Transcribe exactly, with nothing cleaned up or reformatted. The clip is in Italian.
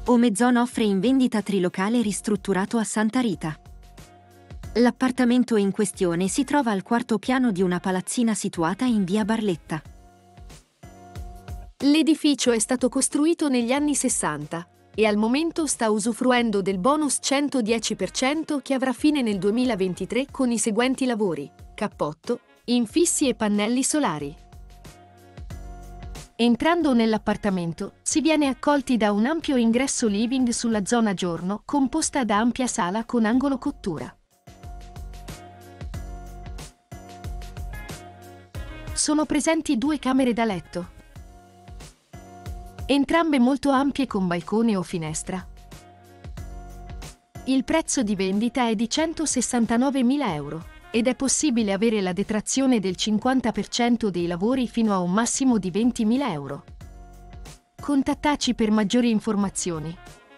Omezon offre in vendita trilocale ristrutturato a Santa Rita. L'appartamento in questione si trova al quarto piano di una palazzina situata in via Barletta. L'edificio è stato costruito negli anni sessanta e al momento sta usufruendo del bonus centodieci per cento che avrà fine nel duemilaventitré con i seguenti lavori: cappotto, infissi e pannelli solari. Entrando nell'appartamento, si viene accolti da un ampio ingresso living sulla zona giorno composta da ampia sala con angolo cottura. Sono presenti due camere da letto, entrambe molto ampie con balcone o finestra. Il prezzo di vendita è di centosessantanovemila euro ed è possibile avere la detrazione del cinquanta per cento dei lavori fino a un massimo di ventimila euro. Contattaci per maggiori informazioni.